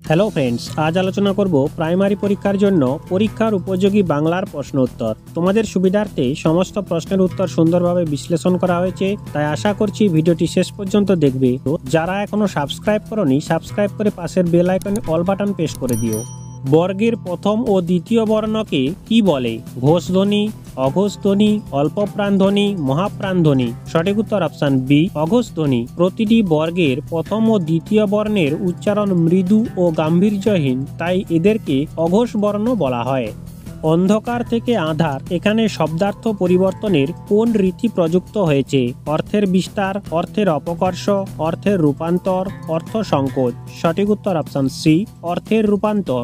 Hello friends, আজ আলোচনা করব প্রাইমারি পরীক্ষার জন্য পরীক্ষার উপযোগী বাংলার প্রশ্ন উত্তর। তোমাদের সুবিধার্থে সমস্ত প্রশ্নের উত্তর সুন্দরভাবে বিশ্লেষণ করা হয়েছে, তাই আশা করছি ভিডিওটি শেষ পর্যন্ত দেখবে। তো যারা এখনো সাবস্ক্রাইব করোনি, সাবস্ক্রাইব করে পাশের বেল আইকনে অল বাটন প্রেস করে দিও। বর্গের প্রথম ও দ্বিতীয় বর্ণকে কি বলে? ঘোষ ধ্বনি, অঘোষ ধ্বনি, অল্প প্রাণ ধ্বনি, মহাপ্রাণ ধ্বনি। সঠিক উত্তর অপশন বি, অঘোষ ধ্বনি। প্রতিটি বর্গের প্রথম ও দ্বিতীয় বর্ণের উচ্চারণ মৃদু ও গাম্ভীর্যহীন, তাই এদেরকে অঘোষ বর্ণ বলা হয়। অন্ধকার থেকে আঁধার, এখানে শব্দার্থ পরিবর্তনের কোন রীতি প্রযুক্ত হয়েছে? অর্থের বিস্তার, অর্থের অপকর্ষ, অর্থের রূপান্তর, অর্থ সংকোচ। সঠিক উত্তর অপশন সি, অর্থের রূপান্তর।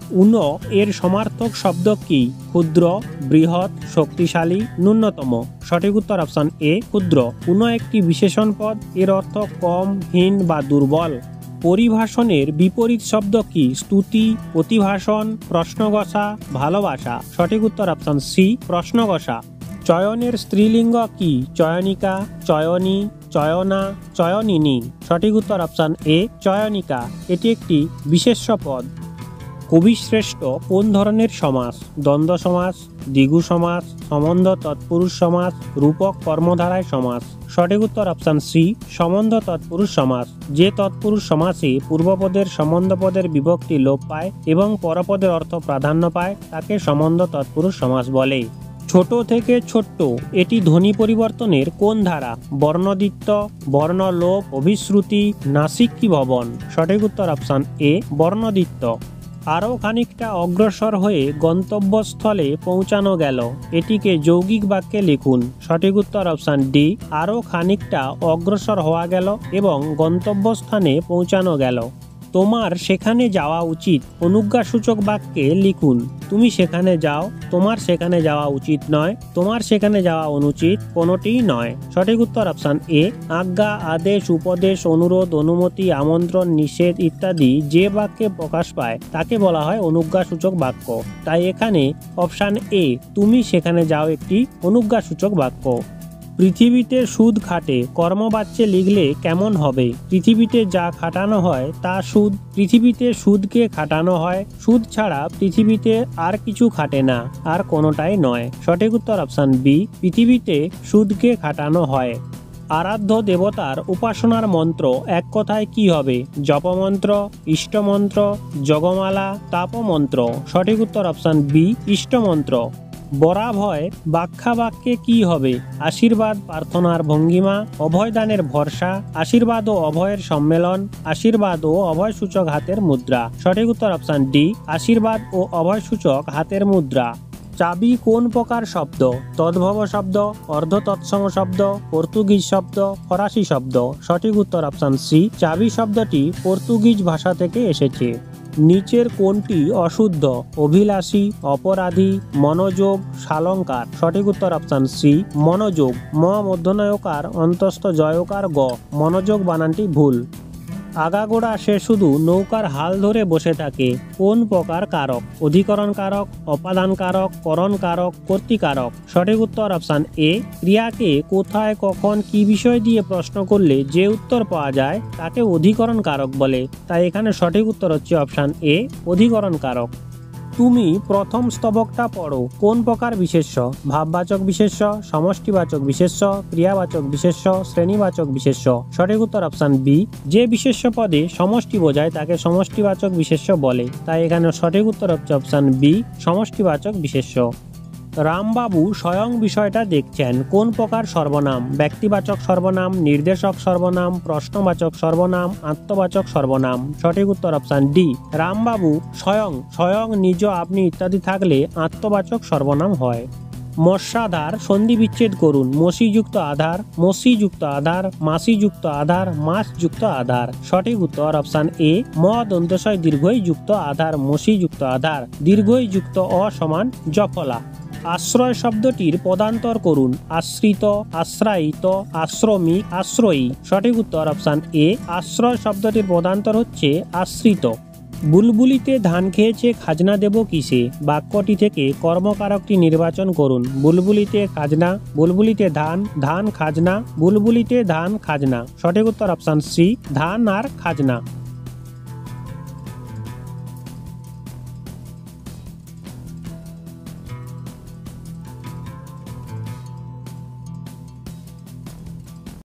এর সমার্থক শব্দ কি? ক্ষুদ্র, বৃহৎ, শক্তিশালী, ন্যূনতম। সঠিক উত্তর অপশন এ, ক্ষুদ্র। একটি বিশেষণ পদ, এর অর্থ কম, হীন বা দুর্বল। পরিভাষণের বিপরীত শব্দ কি? স্তুতি, প্রতিভাষণ, প্রশ্নগসা, ভালোবাসা। সঠিক উত্তর অপশন সি, প্রশ্নগসা। চয়নের স্ত্রীলিঙ্গ কি? চয়নিকা, চয়নী, চয়না, চয়নিনী। সঠিক উত্তর অপশন এ, চয়নিকা। এটি একটি বিশেষ্য পদ। কবিশ্রেষ্ঠ কোন ধরনের সমাস? দ্বন্দ্ব সমাস, দ্বিগু সমাস, সম্বন্ধ তৎপুরুষ সমাস, রূপক কর্মধারায় সমাস। সঠিক উত্তর অপশন সি, সম্বন্ধ তৎপুরুষ সমাস। যে তৎপুরুষ সমাসে পূর্বপদের সম্বন্ধ পদের বিভক্তি লোপ পায় এবং পরপদের অর্থ প্রাধান্য পায়, তাকে সম্বন্ধ তৎপুরুষ সমাস বলে। ছোট থেকে ছোট্ট, এটি ধ্বনি পরিবর্তনের কোন ধারা? বর্ণদ্বিত্ব, বর্ণলোপ, অভিশ্রুতি, নাসিক্যী ভবন। সঠিক উত্তর অপশন এ, বর্ণদ্বিত্ব। আরও খানিকটা অগ্রসর হয়ে গন্তব্যস্থলে পৌঁছানো গেল, এটিকে যৌগিক বাক্যে লিখুন। সঠিক উত্তর অপশন ডি, আরও খানিকটা অগ্রসর হওয়া গেল এবং গন্তব্যস্থানে পৌঁছানো গেল। তোমার সেখানে যাওয়া উচিত, অনুজ্ঞাসূচক বাক্যে লিখুন। তুমি সেখানে যাও, তোমার সেখানে যাওয়া উচিত নয়, তোমার সেখানে যাওয়া অনুচিত, কোনোটিই নয়। সঠিক উত্তর অপশন এ, আজ্ঞা, আদেশ, উপদেশ, অনুরোধ, অনুমতি, আমন্ত্রণ, নিষেধ ইত্যাদি যে বাক্যে প্রকাশ পায় তাকে বলা হয় অনুজ্ঞাসূচক বাক্য। তাই এখানে অপশন এ, তুমি সেখানে যাও, একটি অনুজ্ঞাসূচক বাক্য। পৃথিবীতে সুদ খাটে, কর্মবাচ্যে লিখলে কেমন হবে? পৃথিবীতে যা খাটানো হয় তা সুদ। পৃথিবীতে সুদকে খাটানো হয়, সুদ ছাড়া পৃথিবীতে আর কিছু খাটে না, আর কোনোটাই নয়। সঠিক উত্তর অপশন বি, পৃথিবীতে সুদকে খাটানো হয়। আরাধ্য দেবতার উপাসনার মন্ত্র এক কথায় কি হবে? জপমন্ত্র, ইষ্টমন্ত্র, জগমালা, তাপমন্ত্র। সঠিক উত্তর অপশন বি, ইষ্টমন্ত্র। বরাভয় ব্যাখ্যা বাক্যে কি হবে? আশীর্বাদ প্রার্থনার ভঙ্গিমা, অভয়দানের ভরসা, আশীর্বাদ ও অভয়ের সম্মেলন, আশীর্বাদ ও অভয়সূচক হাতের মুদ্রা। সঠিক উত্তর অপশন ডি, আশীর্বাদ ও অভয়সূচক হাতের মুদ্রা। চাবি কোন প্রকার শব্দ? তদ্ভব শব্দ, অর্ধ তৎসম শব্দ, পর্তুগিজ শব্দ, ফরাসি শব্দ। সঠিক উত্তর অপশন সি, চাবি শব্দটি পর্তুগিজ ভাষা থেকে এসেছে। নিচের কোনটি অশুদ্ধ? অভিলাষী, অপরাধী, মনোযোগ, সালঙ্কার। সঠিক উত্তর অপশন সি, মনোযোগ। মধ্যনয়কার অন্তস্থ জয়কার গ, মনোযোগ বানানটি ভুল। আগাগোড়া সে শুধু নৌকার হাল ধরে বসে থাকে, কোন প্রকার কারক? অধিকরণ কারক, অপাদান কারক, করণ কারক, কর্তৃকারক। সঠিক উত্তর অপশন এ, ক্রিয়াকে কোথায়, কখন, কি বিষয় দিয়ে প্রশ্ন করলে যে উত্তর পাওয়া যায় তাকে অধিকরণ কারক বলে। তাই এখানে সঠিক উত্তর হচ্ছে অপশন এ, অধিকরণ কারক। তুমি প্রথম স্তবকটা পড়ো, কোন প্রকার বিশেষ্য? ভাববাচক বিশেষ্য, সমষ্টিবাচক বিশেষ্য, ক্রিয়াবাচক বিশেষ্য, শ্রেণীবাচক বিশেষ্য। সঠিক উত্তর অপশন বি, যে বিশেষ্য পদে সমষ্টি বোঝায় তাকে সমষ্টিবাচক বিশেষ্য বলে। তাই এখানে সঠিক উত্তর হচ্ছে অপশন বি, সমষ্টিবাচক বিশেষ্য। রামবাবু স্বয়ং বিষয়টা দেখছেন, কোন প্রকার সর্বনাম? ব্যক্তিবাচক সর্বনাম, নির্দেশক সর্বনাম, প্রশ্নবাচক সর্বনাম, আত্মবাচক সর্বনাম। সঠিক উত্তর অপশন ডি, রামবাবু স্বয়ং, স্বয়ং, নিজ, আপনি ইত্যাদি থাকলে আত্মবাচক সর্বনাম হয়। মস্যাধার সন্ধি বিচ্ছেদ করুন। মসিযুক্ত আধার, মসিযুক্ত আধার, মাসিযুক্ত আধার, মাসযুক্ত আধার। সঠিক উত্তর অপশন এ, ম দন্তস্বয় দীর্ঘই যুক্ত আধার, মসিযুক্ত আধার, দীর্ঘই যুক্ত অ সমান জফলা। আশ্রয় শব্দটির পদান্তর করুন। আশ্রিত, আশ্রায়িত, আশ্রমিক, আশ্রয়ী। সঠিক উত্তর অপশন এ, আশ্রয় শব্দটির পদান্তর হচ্ছে আশ্রিত। বুলবুলিতে ধান খেয়েছে, খাজনা দেব কিসে? বাক্যটি থেকে কর্মকারকটি নির্বাচন করুন। বুলবুলিতে খাজনা, বুলবুলিতে ধান, ধান খাজনা, বুলবুলিতে ধান খাজনা। সঠিক উত্তর অপশন সি, ধান আর খাজনা।